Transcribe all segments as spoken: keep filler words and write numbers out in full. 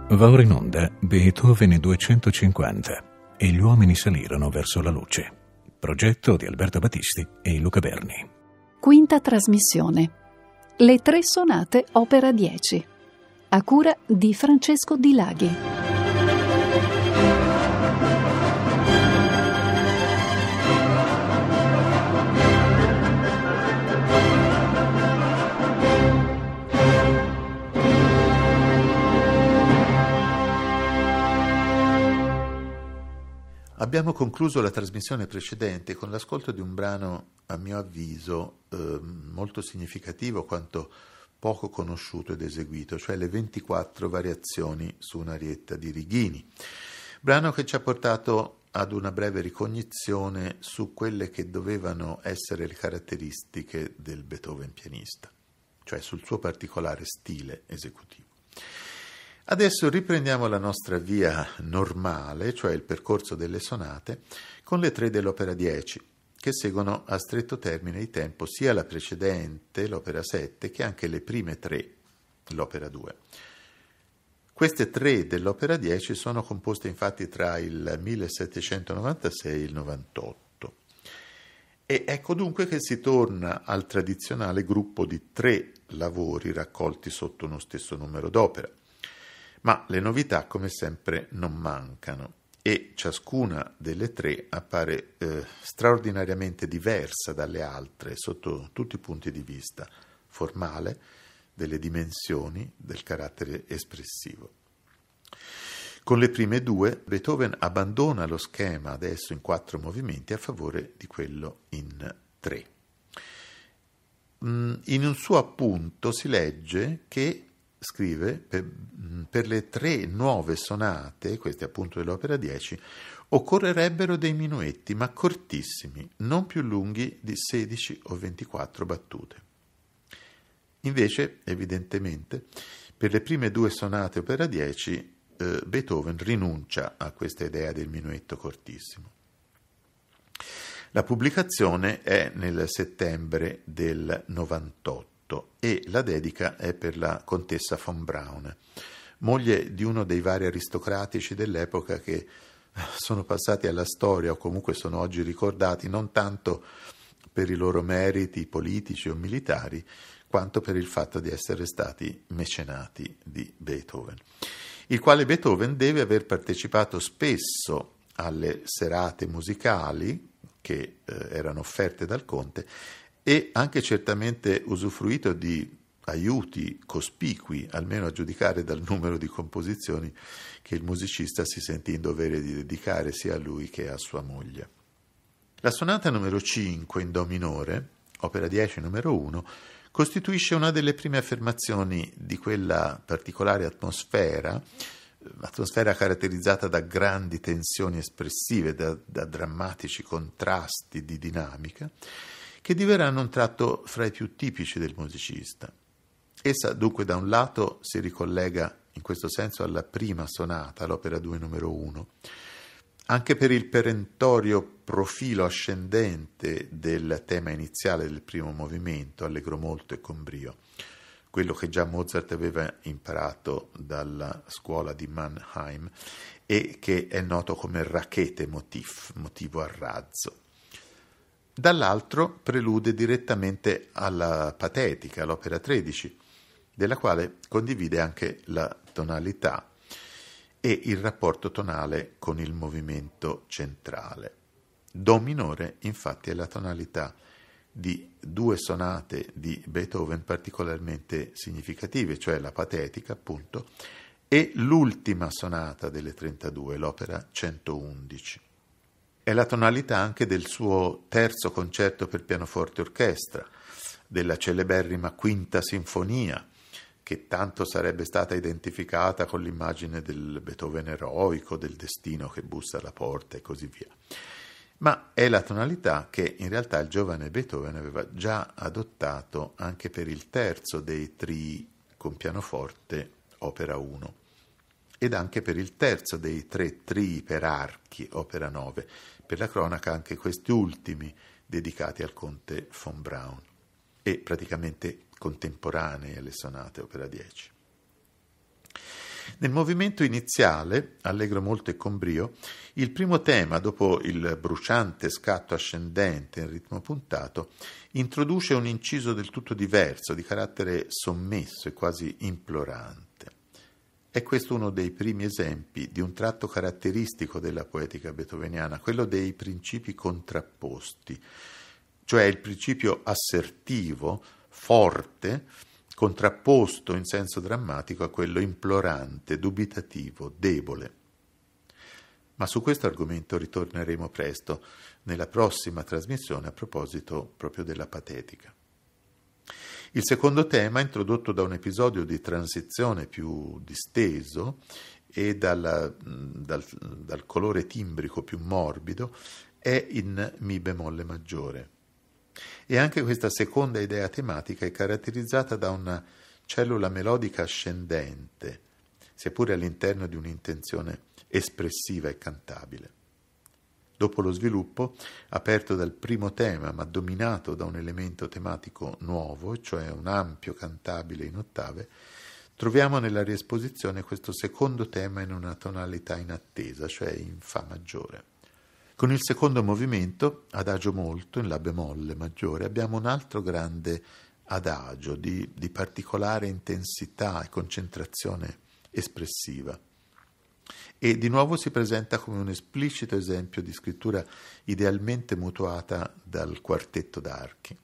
Va ora in onda Beethoven duecentocinquanta e gli uomini salirono verso la luce. Progetto di Alberto Battisti e Luca Berni. Quinta trasmissione. Le tre sonate opera dieci. A cura di Francesco Di Laghi. Abbiamo concluso la trasmissione precedente con l'ascolto di un brano, a mio avviso, eh, molto significativo quanto poco conosciuto ed eseguito, cioè le ventiquattro variazioni su un'arietta di Righini. Brano che ci ha portato ad una breve ricognizione su quelle che dovevano essere le caratteristiche del Beethoven pianista, cioè sul suo particolare stile esecutivo. Adesso riprendiamo la nostra via normale, cioè il percorso delle sonate, con le tre dell'opera dieci, che seguono a stretto termine di tempo sia la precedente, l'opera sette, che anche le prime tre, l'opera due. Queste tre dell'opera dieci sono composte infatti tra il millesettecentonovantasei e il novantotto. E ecco dunque che si torna al tradizionale gruppo di tre lavori raccolti sotto uno stesso numero d'opera. Ma le novità, come sempre, non mancano e ciascuna delle tre appare eh, straordinariamente diversa dalle altre sotto tutti i punti di vista, formale, delle dimensioni, del carattere espressivo. Con le prime due, Beethoven abbandona lo schema adesso in quattro movimenti a favore di quello in tre. Mm, in un suo appunto si legge che scrive, per, per le tre nuove sonate, queste appunto dell'opera dieci, occorrerebbero dei minuetti, ma cortissimi, non più lunghi di sedici o ventiquattro battute. Invece, evidentemente, per le prime due sonate opera dieci, eh, Beethoven rinuncia a questa idea del minuetto cortissimo. La pubblicazione è nel settembre del novantotto. E la dedica è per la contessa von Braun, moglie di uno dei vari aristocratici dell'epoca che sono passati alla storia o comunque sono oggi ricordati non tanto per i loro meriti politici o militari, quanto per il fatto di essere stati mecenati di Beethoven, il quale Beethoven deve aver partecipato spesso alle serate musicali che eh, erano offerte dal conte e anche certamente usufruito di aiuti cospicui, almeno a giudicare dal numero di composizioni che il musicista si sentì in dovere di dedicare sia a lui che a sua moglie. La sonata numero cinque in do minore, opera dieci numero uno, costituisce una delle prime affermazioni di quella particolare atmosfera, atmosfera caratterizzata da grandi tensioni espressive, da, da drammatici contrasti di dinamica, che diverranno un tratto fra i più tipici del musicista. Essa dunque da un lato si ricollega in questo senso alla prima sonata, l'opera due numero uno, anche per il perentorio profilo ascendente del tema iniziale del primo movimento, allegro molto e con brio, quello che già Mozart aveva imparato dalla scuola di Mannheim e che è noto come Rakete motif, motivo a razzo. Dall'altro prelude direttamente alla patetica, l'opera tredici, della quale condivide anche la tonalità e il rapporto tonale con il movimento centrale. Do minore, infatti, è la tonalità di due sonate di Beethoven particolarmente significative, cioè la patetica, appunto, e l'ultima sonata delle trentadue, l'opera centoundici. È la tonalità anche del suo terzo concerto per pianoforte e orchestra, della celeberrima Quinta Sinfonia, che tanto sarebbe stata identificata con l'immagine del Beethoven eroico, del destino che bussa alla porta e così via. Ma è la tonalità che in realtà il giovane Beethoven aveva già adottato anche per il terzo dei trii con pianoforte, opera uno. Ed anche per il terzo dei tre trii per archi, opera nove, per la cronaca anche questi ultimi dedicati al conte von Braun e praticamente contemporanei alle sonate opera dieci. Nel movimento iniziale, allegro molto e con brio, il primo tema, dopo il bruciante scatto ascendente in ritmo puntato, introduce un inciso del tutto diverso, di carattere sommesso e quasi implorante. È questo uno dei primi esempi di un tratto caratteristico della poetica beethoveniana, quello dei principi contrapposti, cioè il principio assertivo, forte, contrapposto in senso drammatico a quello implorante, dubitativo, debole. Ma su questo argomento ritorneremo presto, nella prossima trasmissione, a proposito proprio della patetica. Il secondo tema, introdotto da un episodio di transizione più disteso e dal, dal, dal colore timbrico più morbido, è in Mi bemolle maggiore. E anche questa seconda idea tematica è caratterizzata da una cellula melodica ascendente, sia pure all'interno di un'intenzione espressiva e cantabile. Dopo lo sviluppo, aperto dal primo tema ma dominato da un elemento tematico nuovo, cioè un ampio cantabile in ottave, troviamo nella riesposizione questo secondo tema in una tonalità inattesa, cioè in Fa maggiore. Con il secondo movimento, adagio molto, in La bemolle maggiore, abbiamo un altro grande adagio di, di particolare intensità e concentrazione espressiva. E di nuovo si presenta come un esplicito esempio di scrittura idealmente mutuata dal quartetto d'archi.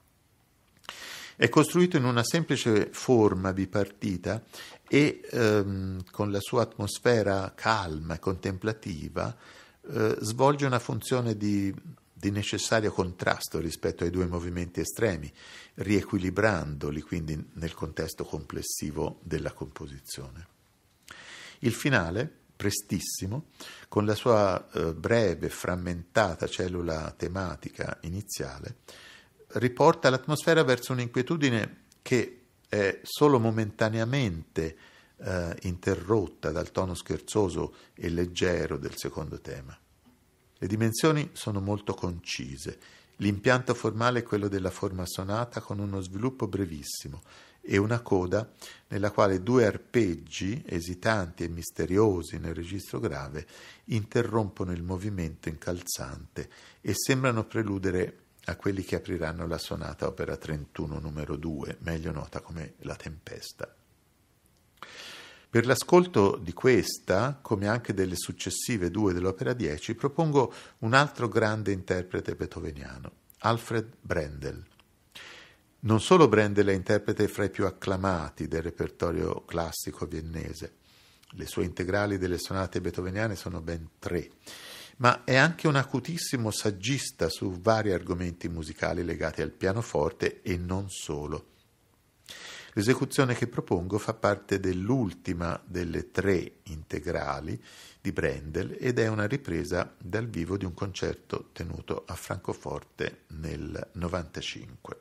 È costruito in una semplice forma bipartita e ehm, con la sua atmosfera calma e contemplativa eh, svolge una funzione di, di necessario contrasto rispetto ai due movimenti estremi, riequilibrandoli quindi nel contesto complessivo della composizione. Il finale, prestissimo, con la sua eh, breve, frammentata cellula tematica iniziale, riporta l'atmosfera verso un'inquietudine che è solo momentaneamente eh, interrotta dal tono scherzoso e leggero del secondo tema. Le dimensioni sono molto concise. L'impianto formale è quello della forma sonata con uno sviluppo brevissimo e una coda nella quale due arpeggi, esitanti e misteriosi nel registro grave, interrompono il movimento incalzante e sembrano preludere a quelli che apriranno la sonata opera trentuno numero due, meglio nota come La Tempesta. Per l'ascolto di questa, come anche delle successive due dell'opera dieci, propongo un altro grande interprete beethoveniano, Alfred Brendel. Non solo Brendel è interprete fra i più acclamati del repertorio classico viennese, le sue integrali delle sonate beethoveniane sono ben tre, ma è anche un acutissimo saggista su vari argomenti musicali legati al pianoforte e non solo. L'esecuzione che propongo fa parte dell'ultima delle tre integrali di Brendel ed è una ripresa dal vivo di un concerto tenuto a Francoforte nel novantacinque.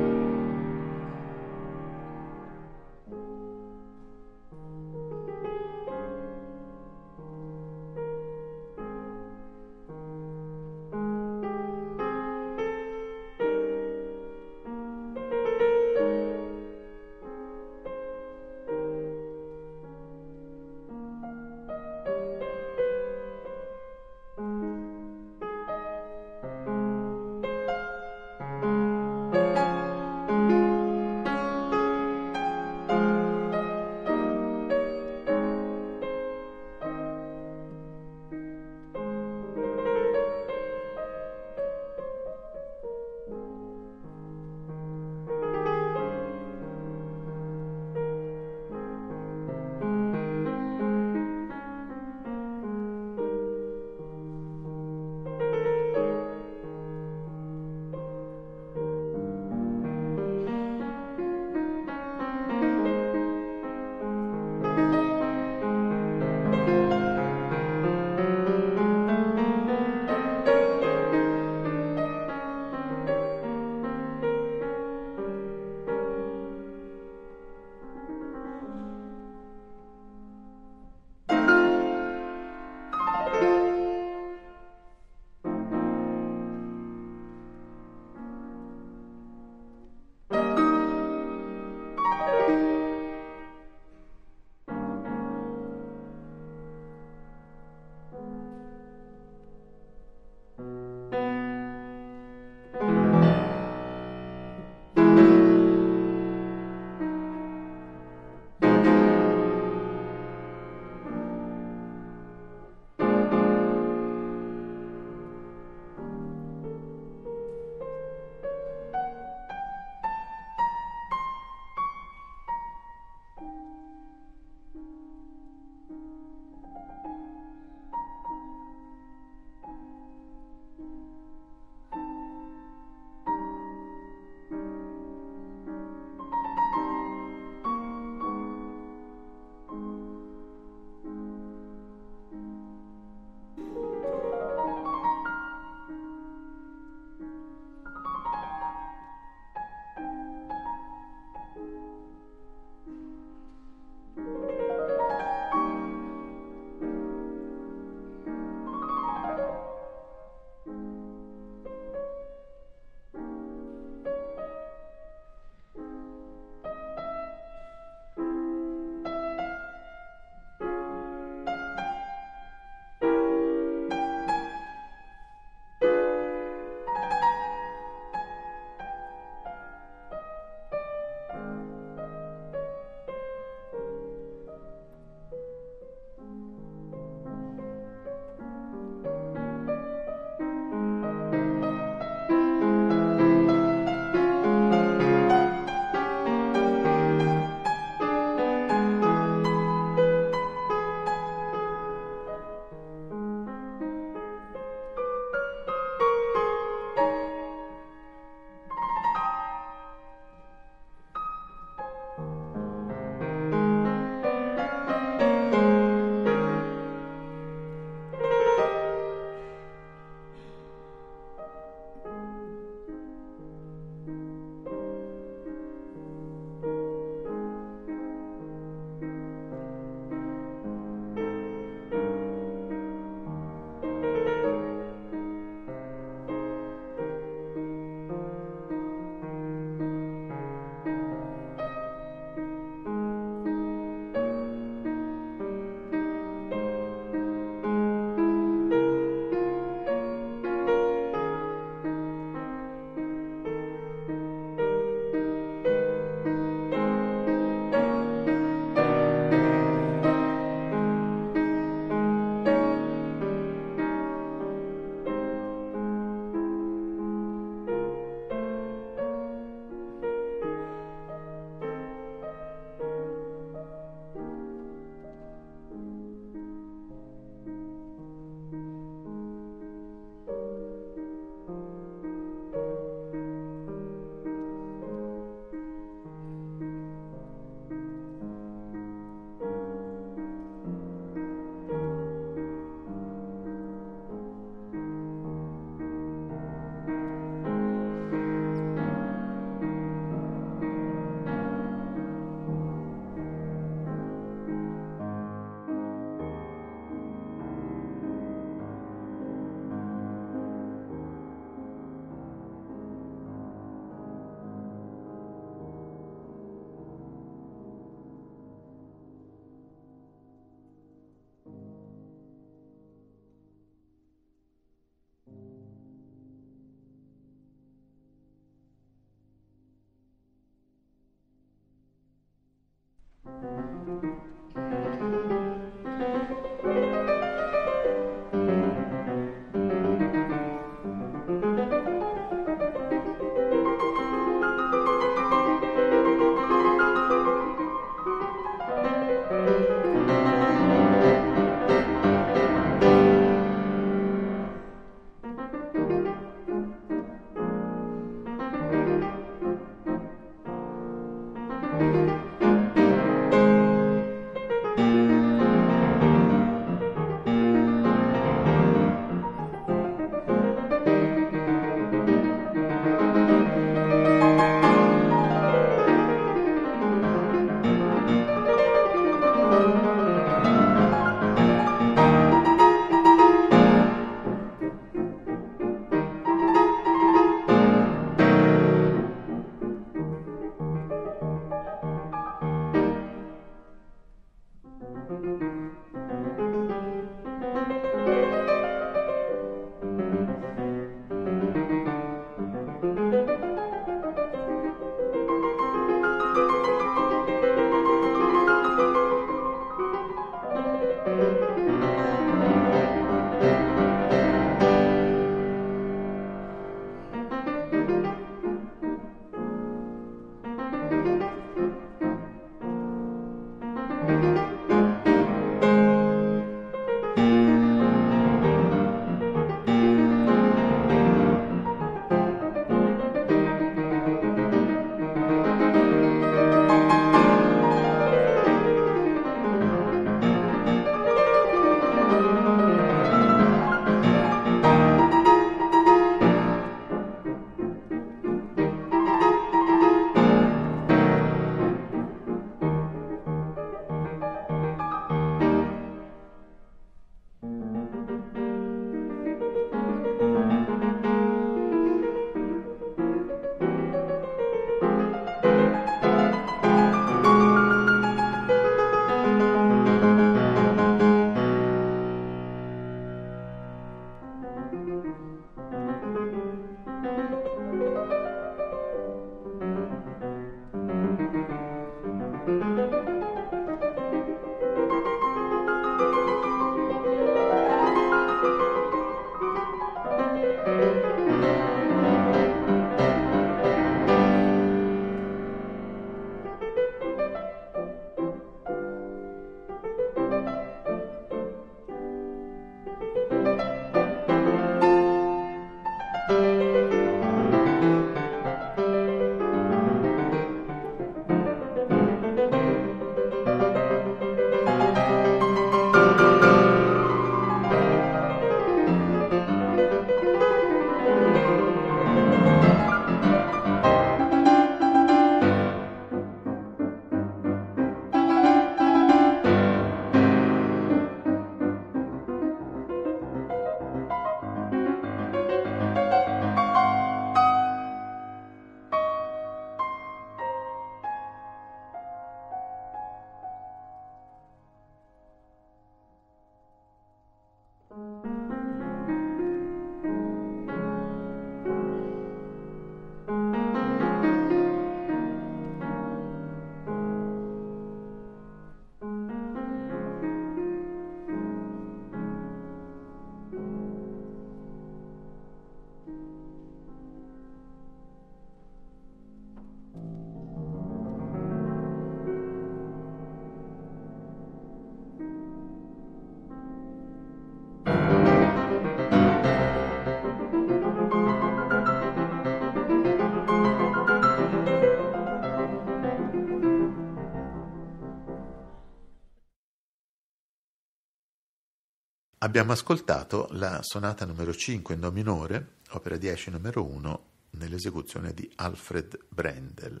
Abbiamo ascoltato la sonata numero cinque in do minore, opera dieci numero uno, nell'esecuzione di Alfred Brendel.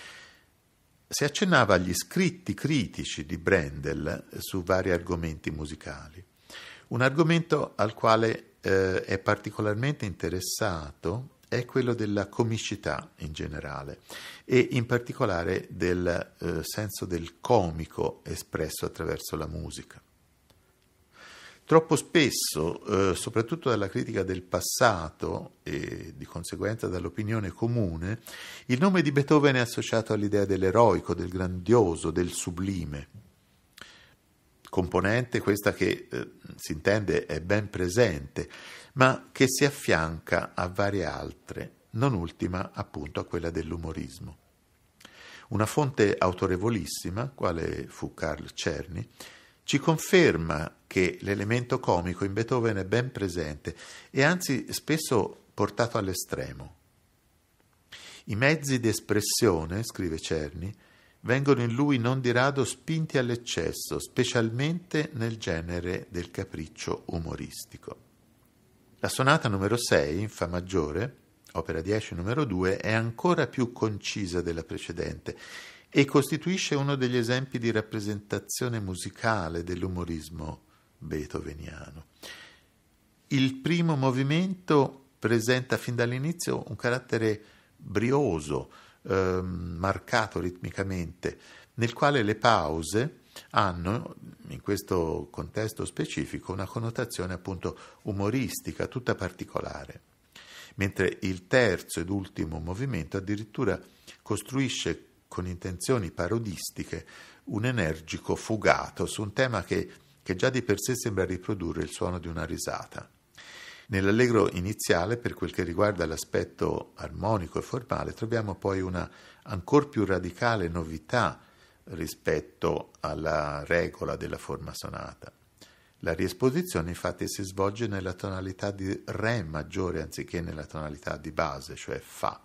Si accennava agli scritti critici di Brendel su vari argomenti musicali. Un argomento al quale eh, è particolarmente interessato è quello della comicità in generale e in particolare del eh, senso del comico espresso attraverso la musica. Troppo spesso, eh, soprattutto dalla critica del passato e di conseguenza dall'opinione comune, il nome di Beethoven è associato all'idea dell'eroico, del grandioso, del sublime. Componente questa che, eh, si intende, è ben presente, ma che si affianca a varie altre, non ultima appunto a quella dell'umorismo. Una fonte autorevolissima, quale fu Carl Czerny, ci conferma che l'elemento comico in Beethoven è ben presente e anzi spesso portato all'estremo. I mezzi di espressione, scrive Czerny, vengono in lui non di rado spinti all'eccesso, specialmente nel genere del capriccio umoristico. La sonata numero sei, in Fa maggiore, opera dieci numero due, è ancora più concisa della precedente e costituisce uno degli esempi di rappresentazione musicale dell'umorismo beethoveniano. Il primo movimento presenta fin dall'inizio un carattere brioso, eh, marcato ritmicamente, nel quale le pause hanno, in questo contesto specifico, una connotazione appunto umoristica, tutta particolare, mentre il terzo ed ultimo movimento addirittura costruisce con intenzioni parodistiche un energico fugato su un tema che, che già di per sé sembra riprodurre il suono di una risata. Nell'allegro iniziale, per quel che riguarda l'aspetto armonico e formale, troviamo poi una ancor più radicale novità rispetto alla regola della forma sonata. La riesposizione infatti si svolge nella tonalità di Re maggiore anziché nella tonalità di base, cioè Fa.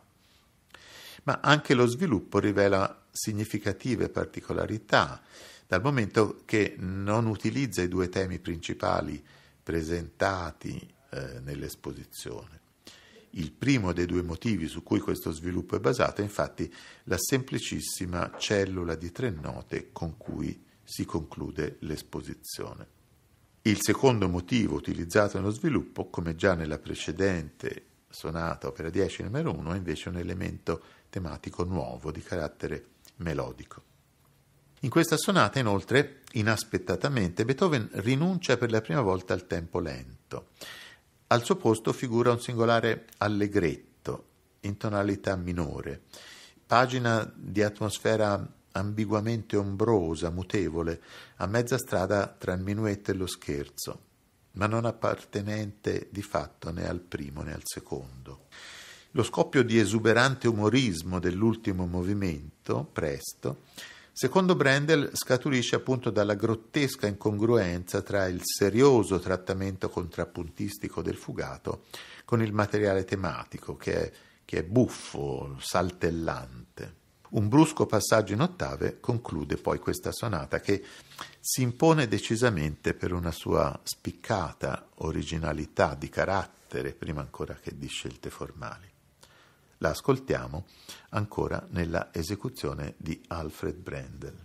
Ma anche lo sviluppo rivela significative particolarità, dal momento che non utilizza i due temi principali presentati eh, nell'esposizione. Il primo dei due motivi su cui questo sviluppo è basato è infatti la semplicissima cellula di tre note con cui si conclude l'esposizione. Il secondo motivo utilizzato nello sviluppo, come già nella precedente sonata opera dieci numero uno, è invece un elemento tematico nuovo di carattere melodico. In questa sonata, inoltre, inaspettatamente, Beethoven rinuncia per la prima volta al tempo lento. Al suo posto figura un singolare allegretto in tonalità minore, pagina di atmosfera ambiguamente ombrosa, mutevole, a mezza strada tra il minuetto e lo scherzo, ma non appartenente di fatto né al primo né al secondo. Lo scoppio di esuberante umorismo dell'ultimo movimento, presto, secondo Brendel scaturisce appunto dalla grottesca incongruenza tra il serioso trattamento contrappuntistico del fugato con il materiale tematico, che è, che è buffo, saltellante. Un brusco passaggio in ottave conclude poi questa sonata, che si impone decisamente per una sua spiccata originalità di carattere, prima ancora che di scelte formali. La ascoltiamo ancora nella esecuzione di Alfred Brendel.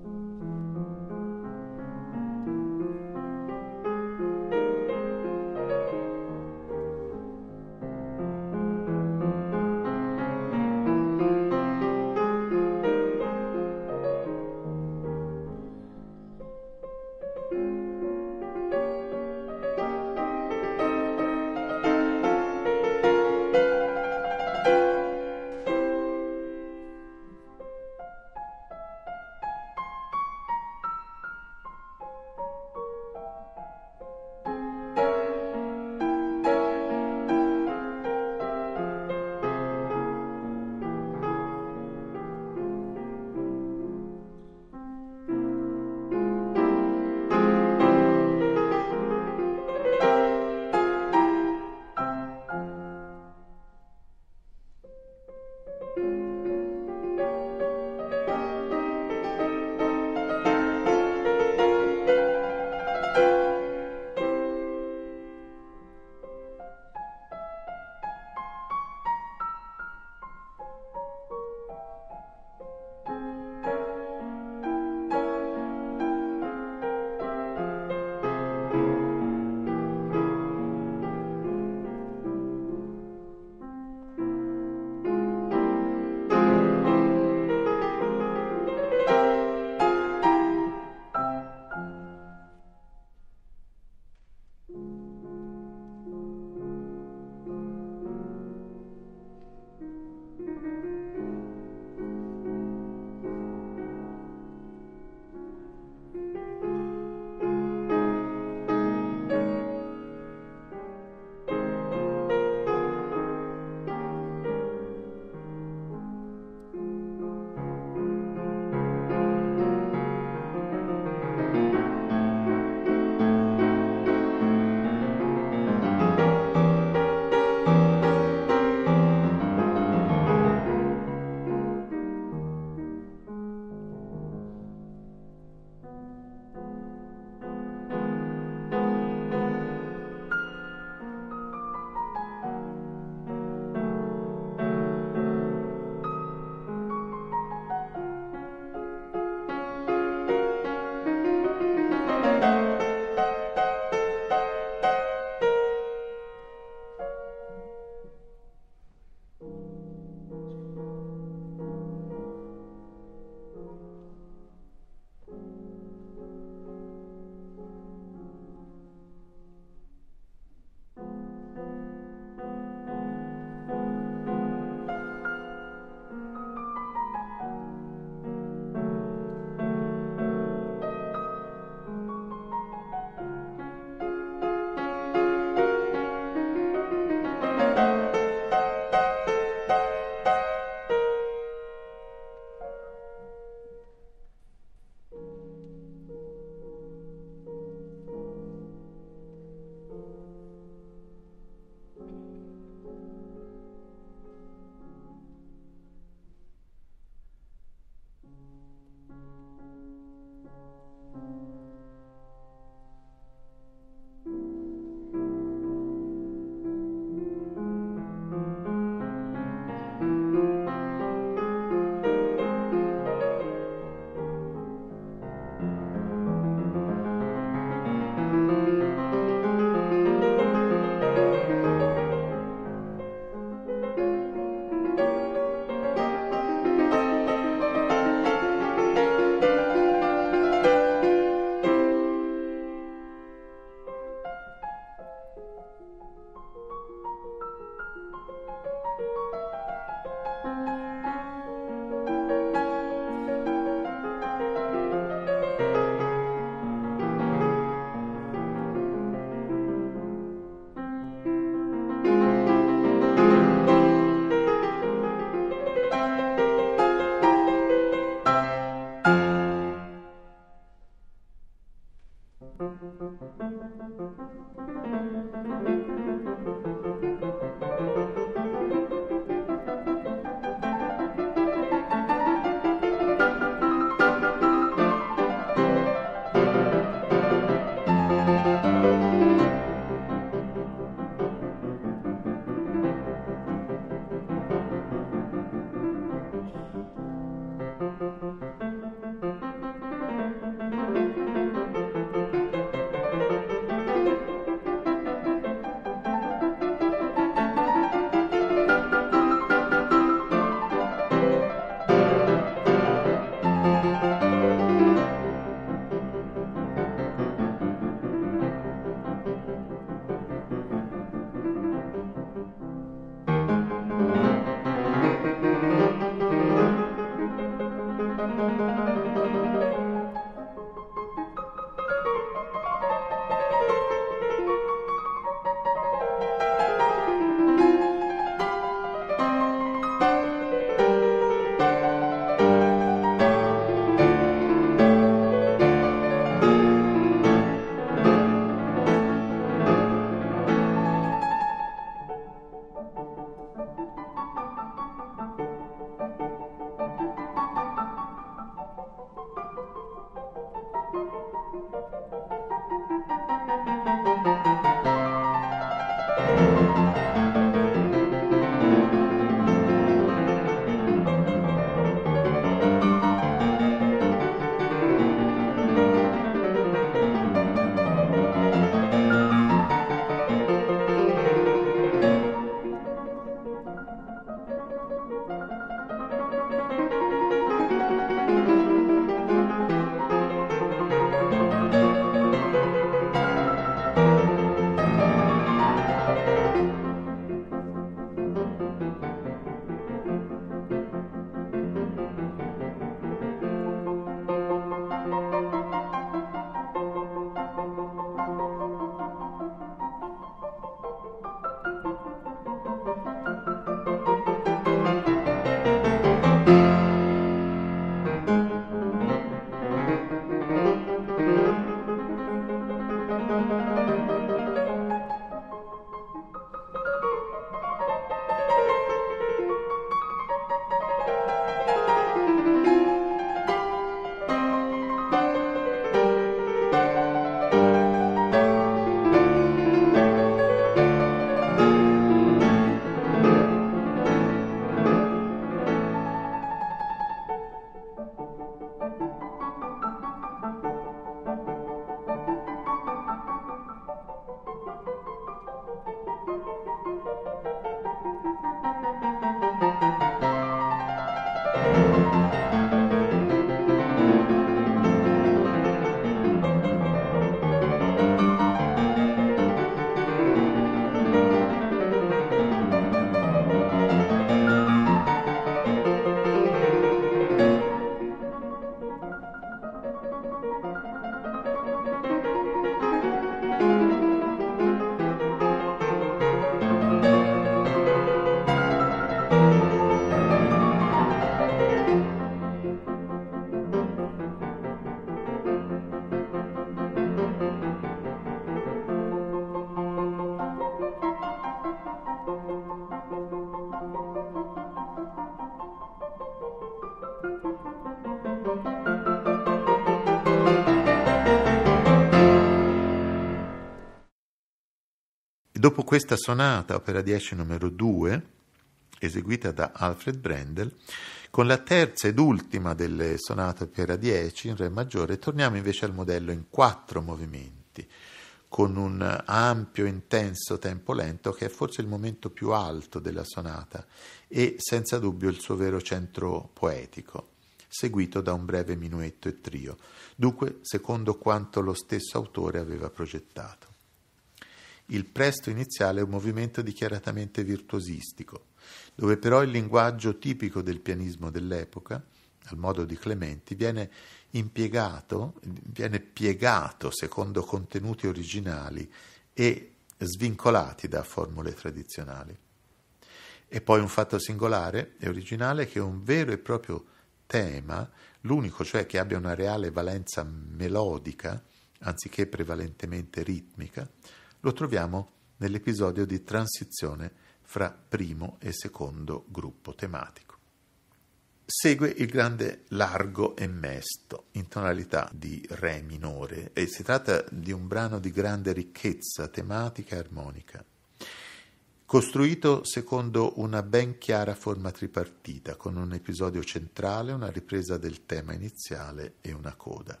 Dopo questa sonata, opera dieci numero due, eseguita da Alfred Brendel, con la terza ed ultima delle sonate opera dieci in re maggiore, torniamo invece al modello in quattro movimenti, con un ampio e intenso tempo lento che è forse il momento più alto della sonata e senza dubbio il suo vero centro poetico, seguito da un breve minuetto e trio, dunque secondo quanto lo stesso autore aveva progettato. Il presto iniziale è un movimento dichiaratamente virtuosistico, dove però il linguaggio tipico del pianismo dell'epoca, al modo di Clementi, viene impiegato, viene piegato secondo contenuti originali e svincolati da formule tradizionali. E poi un fatto singolare e originale è che un vero e proprio tema, l'unico cioè che abbia una reale valenza melodica, anziché prevalentemente ritmica, lo troviamo nell'episodio di transizione fra primo e secondo gruppo tematico. Segue il grande largo e mesto in tonalità di re minore e si tratta di un brano di grande ricchezza tematica e armonica, costruito secondo una ben chiara forma tripartita, con un episodio centrale, una ripresa del tema iniziale e una coda.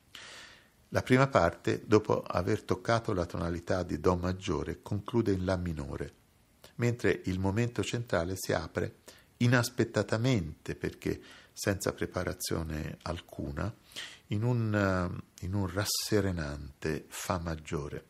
La prima parte, dopo aver toccato la tonalità di Do maggiore, conclude in La minore, mentre il momento centrale si apre inaspettatamente, perché senza preparazione alcuna, in un, in un rasserenante Fa maggiore.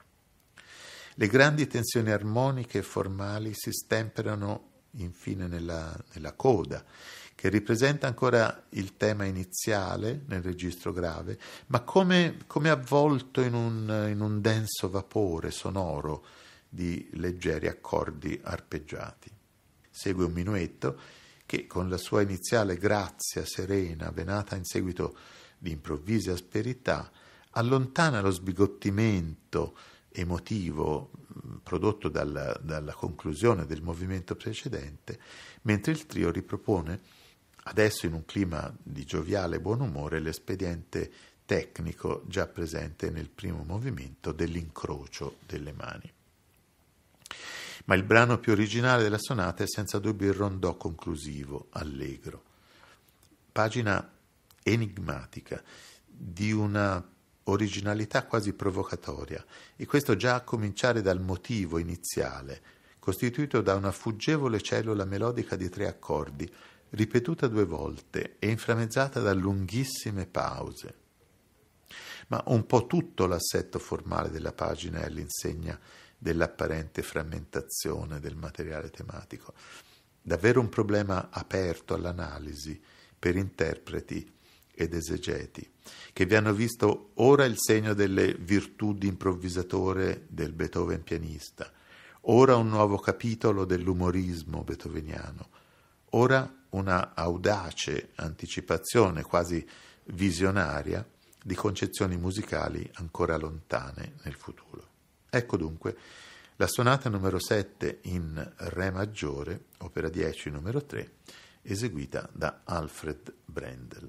Le grandi tensioni armoniche e formali si stemperano infine nella, nella coda, che ripresenta ancora il tema iniziale nel registro grave, ma come, come avvolto in un, in un denso vapore sonoro di leggeri accordi arpeggiati. Segue un minuetto che, con la sua iniziale grazia serena, venata in seguito di improvvise asperità, allontana lo sbigottimento emotivo prodotto dalla, dalla conclusione del movimento precedente, mentre il trio ripropone, adesso in un clima di gioviale buon umore, l'espediente tecnico già presente nel primo movimento dell'incrocio delle mani. Ma il brano più originale della sonata è senza dubbio il rondò conclusivo, allegro. Pagina enigmatica, di una originalità quasi provocatoria, e questo già a cominciare dal motivo iniziale, costituito da una fuggevole cellula melodica di tre accordi, ripetuta due volte e inframmezzata da lunghissime pause. Ma un po' tutto l'assetto formale della pagina è all'insegna dell'apparente frammentazione del materiale tematico. Davvero un problema aperto all'analisi per interpreti ed esegeti, che vi hanno visto ora il segno delle virtù di improvvisatore del Beethoven pianista, ora un nuovo capitolo dell'umorismo beethoveniano, ora una audace anticipazione quasi visionaria di concezioni musicali ancora lontane nel futuro. Ecco dunque la sonata numero sette in re maggiore, opera dieci numero tre, eseguita da Alfred Brendel.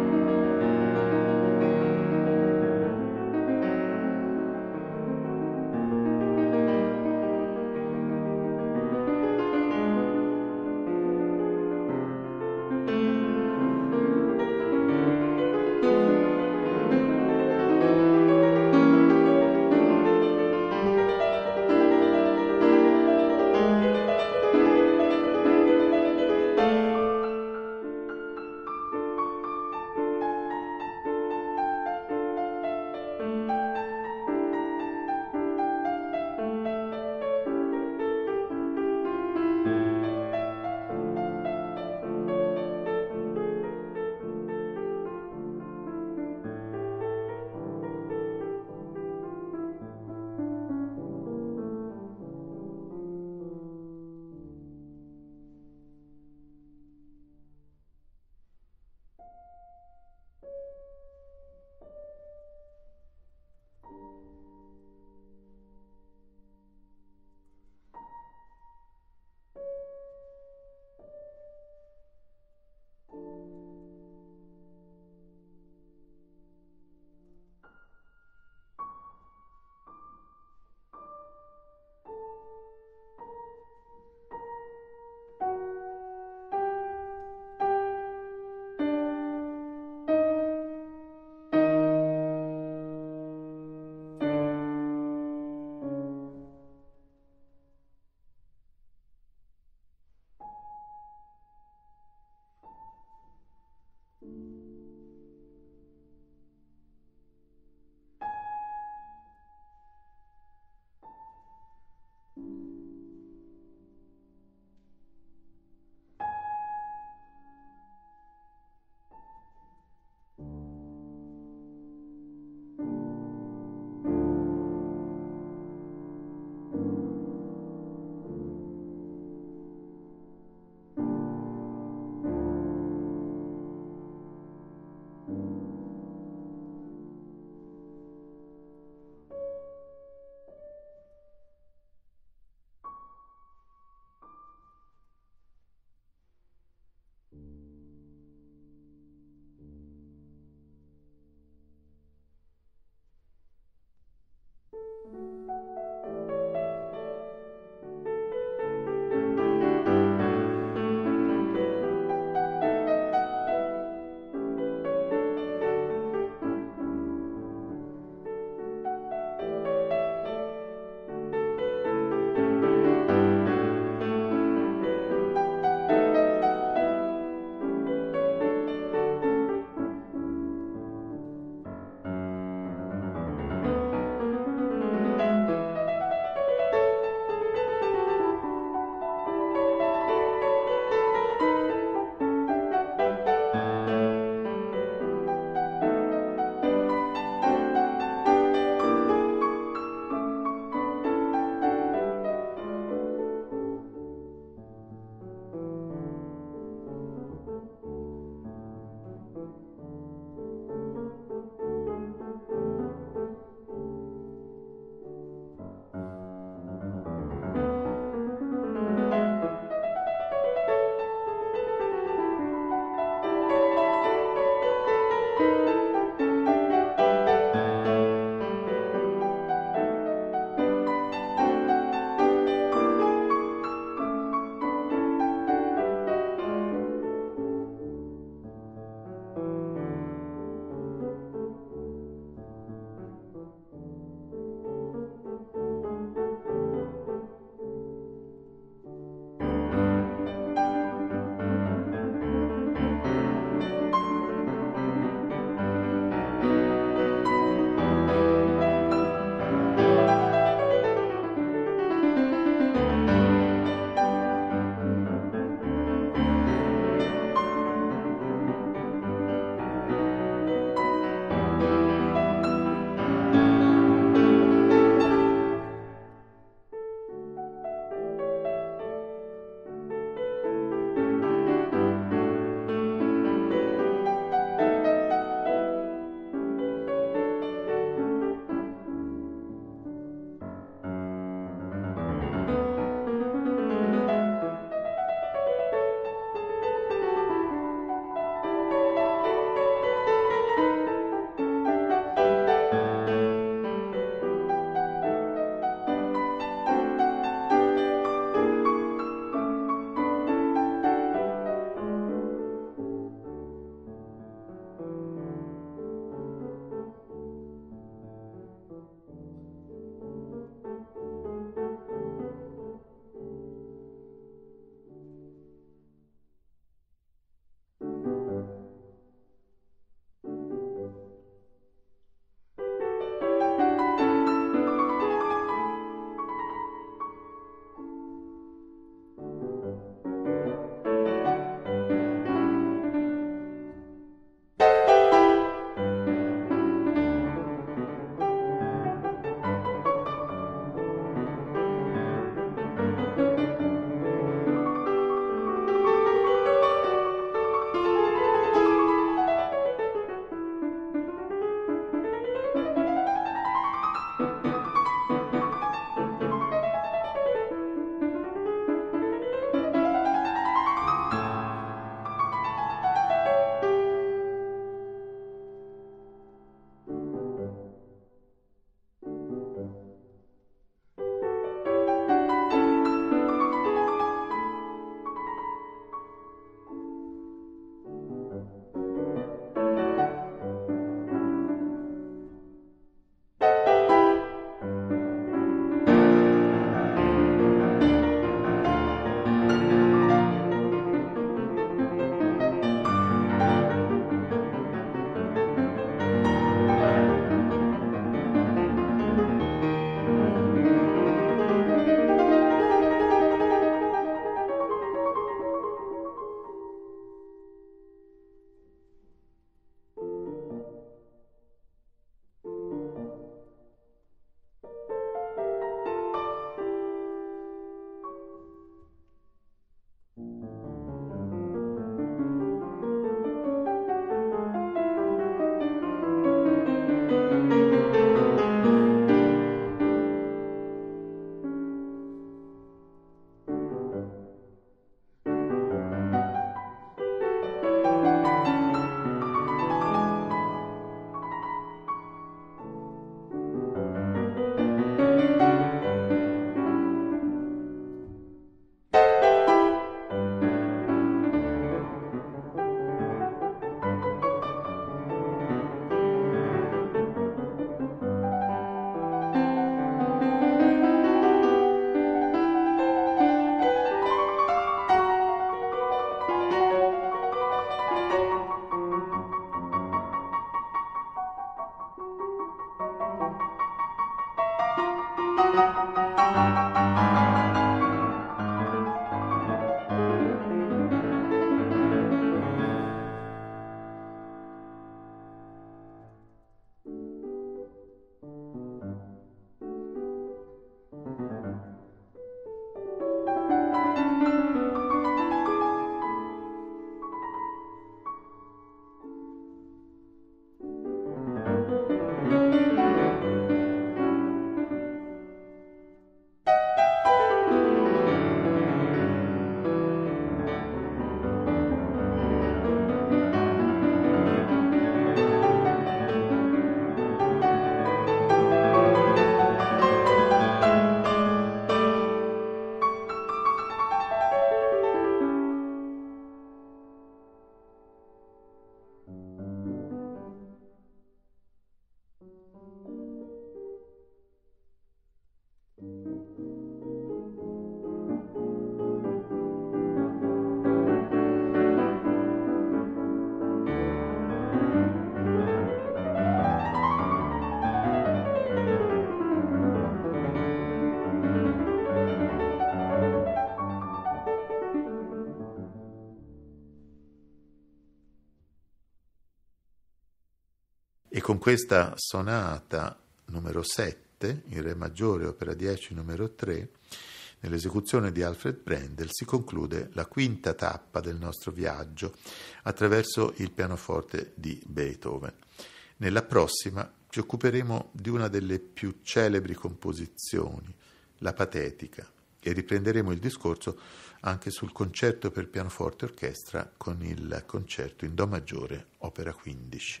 E con questa sonata numero sette, in Re maggiore, opera dieci, numero tre, nell'esecuzione di Alfred Brendel si conclude la quinta tappa del nostro viaggio attraverso il pianoforte di Beethoven. Nella prossima ci occuperemo di una delle più celebri composizioni, la Patetica, e riprenderemo il discorso anche sul concerto per pianoforte e orchestra con il concerto in Do maggiore, opera quindici.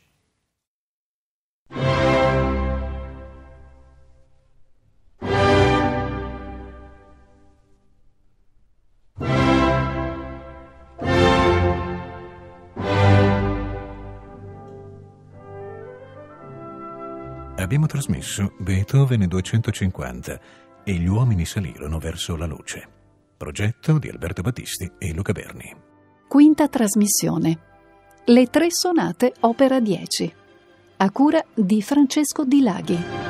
Abbiamo trasmesso Beethoven duecentocinquanta e gli uomini salirono verso la luce. Progetto di Alberto Battisti e Luca Berni. Quinta trasmissione. Le tre sonate opera dieci. A cura di Francesco Di Laghi.